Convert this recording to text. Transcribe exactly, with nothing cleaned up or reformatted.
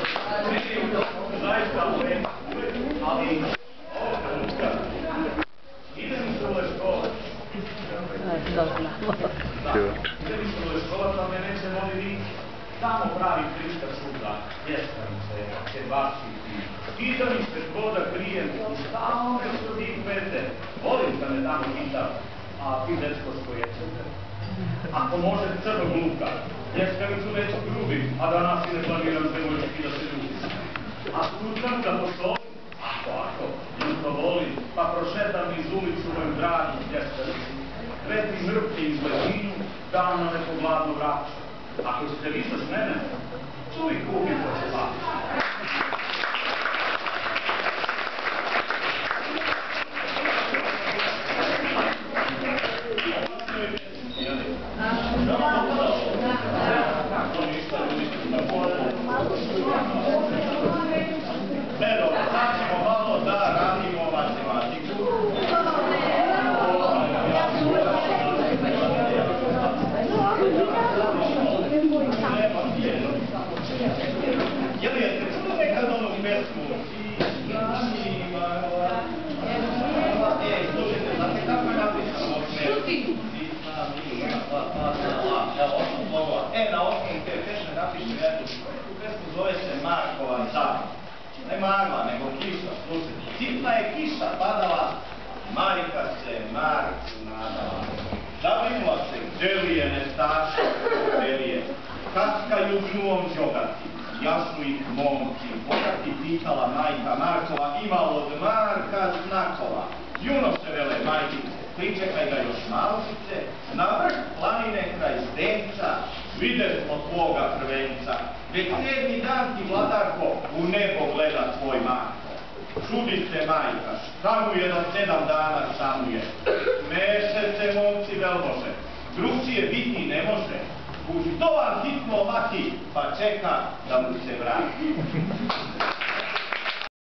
Zaista uvek, ali ovo trenutka idem iz ove škole. Idem iz ove škole, pa me neće voli ni tamo pravi prišta šuta, pjeskanice, kebačici. Pita mi se tko da krijem i stalno nešto tih pete. Volim da me tamo pita, a ti dečko što ječete. Ako može crnog luka, pjeskanicu već grubim, a danas i ne planiram devojčki da se ljubim. A slučam da postoji, ako, ako, jutro volim, pa prošetam iz ulicu moju dragu pjeskanicu. Kretim mrpke iz ledinu, dam na neko gladno vraću. Ako ćete vi sa mene, čuj kupim ko će vati. Ne dobro, sad ćemo malo da radimo matematiku. Je li jeste čuo nekad onu pesmu? E, slušajte, znate kako je napisano ovo pesmu? E, na osnovu te pesme napišu jednu tu pesmu, zove se Markova Zama. Ne magla, nego kiša, slušajte. Sitna je kiša padala, Marika se Marku nadala. Zavrinula se, gde li je nestaša, gde li je? Kaskaju džuvom džogati, jasnu ih momci, bogati pitala majka Markova, ima od Marka znakova. Juno se vele majkice, pričekaj ga još malčice, na vrh planine kraj Zdenca, vide smo tvoga prvenca. Već sedmi dan ti, vladarko, u nebo gleda tvoj Marko. Čudi se majka, šta mu je da sedam dana samuje. Meše se, momci velmože, drugčije biti ne može. Puštovan hitno mati, pa čeka da mu se vrati.